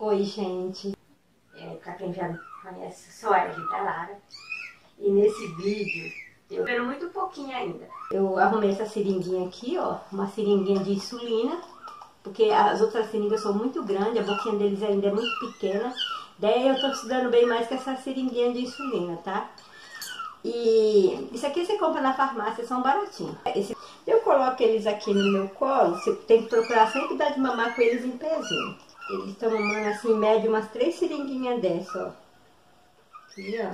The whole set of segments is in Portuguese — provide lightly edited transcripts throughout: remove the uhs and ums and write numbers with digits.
Oi, gente. Pra quem já me conhece, sou a Rita Lara. E nesse vídeo, eu vendo muito pouquinho ainda. Eu arrumei essa seringuinha aqui, ó. Uma seringuinha de insulina. Porque as outras seringas são muito grandes, a boquinha deles ainda é muito pequena. Daí eu tô precisando bem mais que essa seringuinha de insulina, tá? E isso aqui você compra na farmácia, são baratinhos. Eu coloco eles aqui no meu colo, você tem que procurar sempre dar de mamar com eles em pezinho. Eles estão mamando assim, em média, umas 3 seringuinhas dessa, ó. Aqui, ó.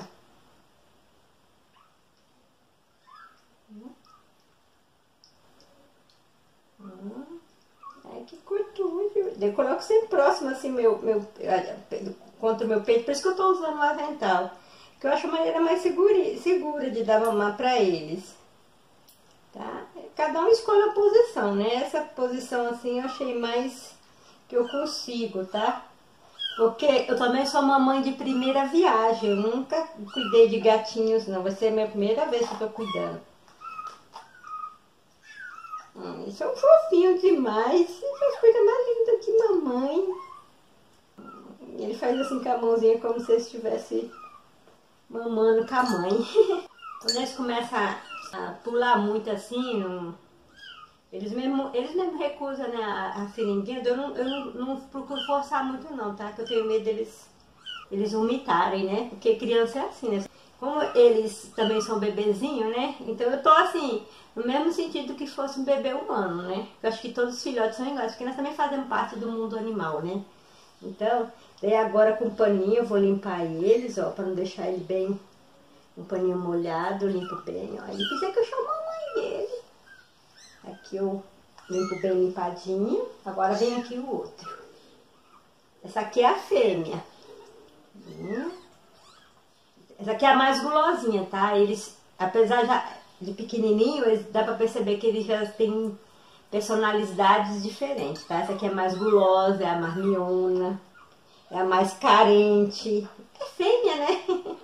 Ai, que curtujo. Eu coloco sempre próximo, assim, contra o meu peito, por isso que eu tô usando o avental. Que eu acho a maneira mais segura de dar mamar pra eles. Tá? Cada um escolhe a posição, né? Essa posição assim eu achei mais que eu consigo, tá? Porque eu também sou mamãe de primeira viagem, eu nunca cuidei de gatinhos não, vai ser a minha primeira vez que eu tô cuidando. Eles são fofinhos demais, essas coisas mais lindas que mamãe. Ele faz assim com a mãozinha como se estivesse mamando com a mãe. Quando eles começam a pular muito assim, eles mesmo recusam, né, a seringuinha. Eu não procuro forçar muito não, tá? Que eu tenho medo eles vomitarem, né? Porque criança é assim, né? Como eles também são bebezinhos, né? Então eu tô assim, no mesmo sentido que fosse um bebê humano, né? Eu acho que todos os filhotes são iguais, porque nós também fazemos parte do mundo animal, né? Então, daí agora com o paninho eu vou limpar eles, ó, pra não deixar ele bem, um paninho molhado, limpo bem, ó. Ele precisa que eu chamo a mãe dele. Aqui eu limpo bem limpadinho. Agora vem aqui o outro. Essa aqui é a fêmea. Essa aqui é a mais gulosinha, tá? Eles, apesar de pequenininho, dá pra perceber que eles já têm personalidades diferentes, tá? Essa aqui é mais gulosa, é a mais miona, é a mais carente. É fêmea, né?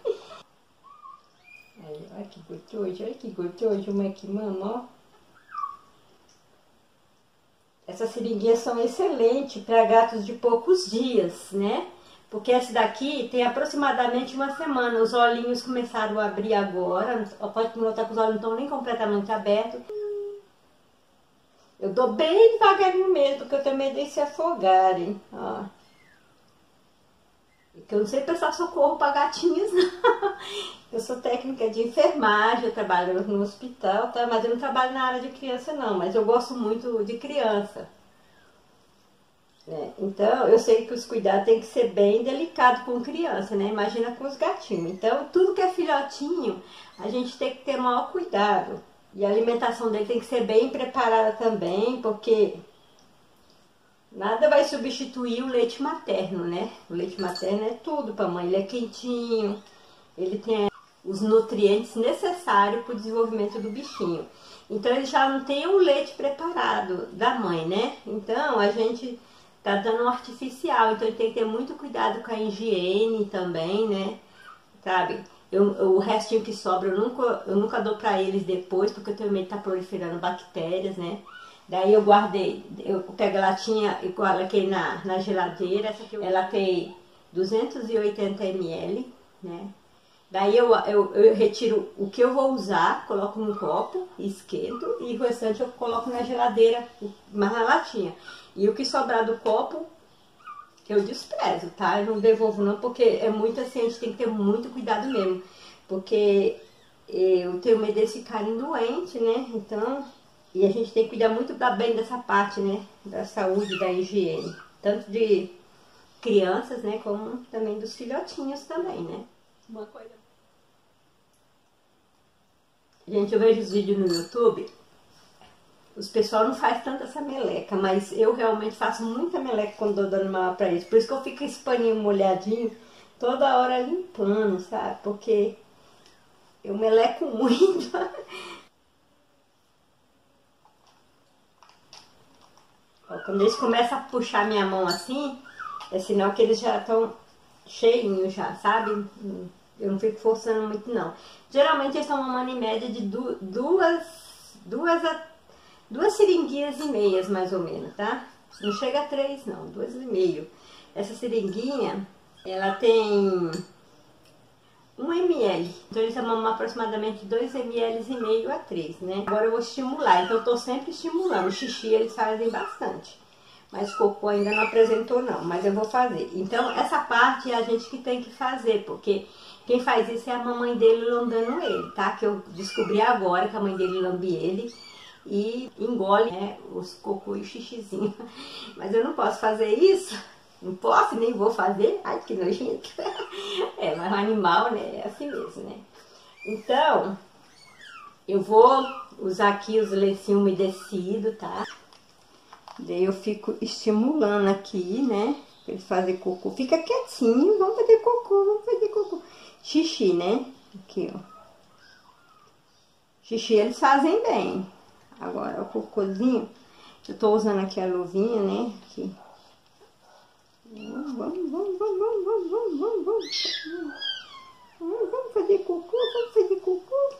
Aí, olha que gostoso, uma aqui, mama, ó. Essas seringuinhas são excelentes para gatos de poucos dias, né? Porque essa daqui tem aproximadamente uma semana. Os olhinhos começaram a abrir agora. Pode notar que os olhos não estão nem completamente abertos. Eu dou bem devagarinho mesmo, porque eu tenho medo de se afogarem. Ó. Eu não sei prestar socorro para gatinhos, não. Eu sou técnica de enfermagem, eu trabalho no hospital, tá? Mas eu não trabalho na área de criança, não. Mas eu gosto muito de criança. Então, eu sei que os cuidados tem que ser bem delicado com criança, né? Imagina com os gatinhos. Então, tudo que é filhotinho, a gente tem que ter maior cuidado. E a alimentação dele tem que ser bem preparada também, porque nada vai substituir o leite materno, né? O leite materno é tudo para a mãe. Ele é quentinho, ele tem os nutrientes necessários para o desenvolvimento do bichinho. Então, ele já não tem o leite preparado da mãe, né? Então, a gente tá dando um artificial, então tem que ter muito cuidado com a higiene também, né? Sabe? O restinho que sobra eu nunca dou pra eles depois, porque eu tenho medo de tá proliferando bactérias, né? Daí eu guardei, eu pego a latinha e coloquei na geladeira. Essa aqui ela tem 280 ml, né? Daí eu retiro o que eu vou usar, coloco num copo, esquento, e o restante eu coloco na geladeira, mas na latinha. E o que sobrar do copo, eu desprezo, tá? Eu não devolvo não, porque é muito assim, a gente tem que ter muito cuidado mesmo. Porque eu tenho medo deles ficarem doentes, né? Então, e a gente tem que cuidar muito bem dessa parte, né? Da saúde, da higiene. Tanto de crianças, né? Como também dos filhotinhos também, né? Uma coisa... Gente, eu vejo os vídeos no YouTube, os pessoal não faz tanta essa meleca, mas eu realmente faço muita meleca quando dou dando mama pra eles. Por isso que eu fico esse paninho molhadinho toda hora limpando, sabe? Porque eu meleco muito. Ó, quando eles começam a puxar minha mão assim, é sinal que eles já estão cheinhos já, sabe? Eu não fico forçando muito não. Geralmente eles estão mamando em média de duas seringuinhas e meias, mais ou menos, tá? Não chega a 3 não, 2,5. Essa seringuinha, ela tem 1 ml. Então eles mamam aproximadamente 2,5 ml a 3, né? Agora eu vou estimular, então eu tô sempre estimulando. O xixi eles fazem bastante. Mas cocô ainda não apresentou não, mas eu vou fazer. Então essa parte é a gente que tem que fazer, porque quem faz isso é a mamãe dele lambendo ele, tá? Que eu descobri agora que a mãe dele lambe ele e engole, né, os cocô e o xixizinho. Mas eu não posso fazer isso, não posso, nem vou fazer. Ai, que nojento. É, mas o animal, né, é assim mesmo, né? Então, eu vou usar aqui os lencinhos umedecidos, tá? Daí eu fico estimulando aqui, né? Pra eles fazerem cocô. Fica quietinho, vamos fazer cocô, vamos fazer cocô. Xixi, né? Aqui, ó. Xixi eles fazem bem. Agora o cocôzinho, eu tô usando aqui a luvinha, né? Aqui. Vamos fazer cocô, vamos fazer cocô.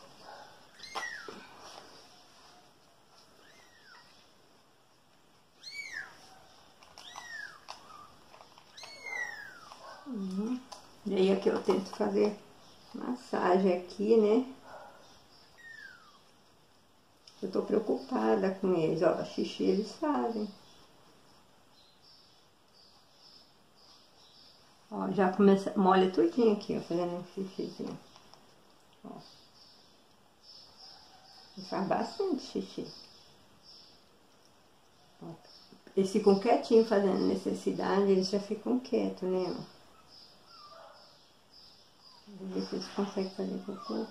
Daí aqui eu tento fazer massagem aqui, né? Eu tô preocupada com eles, ó, xixi eles fazem. Ó, já começa, molha tudinho aqui, ó, fazendo um xixizinho. Ó. Faz bastante xixi. Ó. Eles ficam quietinhos fazendo necessidade, eles já ficam quietos, né, ó. Vamos ver se eles conseguem fazer cocô.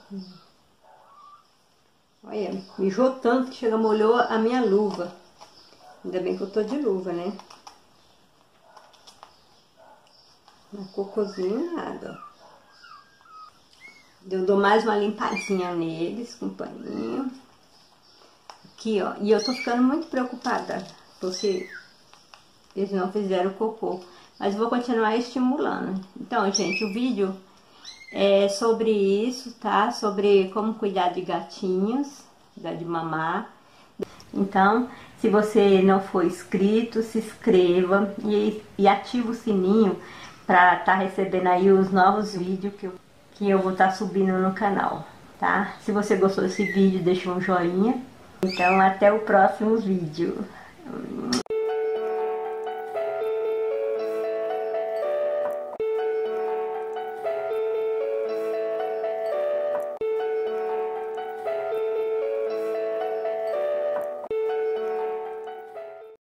Olha, mijou tanto que chega, molhou a minha luva. Ainda bem que eu tô de luva, né? Não cocôzinho nada, ó. Eu dou mais uma limpadinha neles com paninho. Aqui, ó. E eu tô ficando muito preocupada porque eles não fizeram cocô. Mas vou continuar estimulando. Então, gente, o vídeo é sobre isso, tá? Sobre como cuidar de gatinhos, cuidar de mamar. Então, se você não for inscrito, se inscreva e ativa o sininho para estar recebendo aí os novos vídeos que eu vou estar subindo no canal, tá? Se você gostou desse vídeo, deixa um joinha. Então, até o próximo vídeo.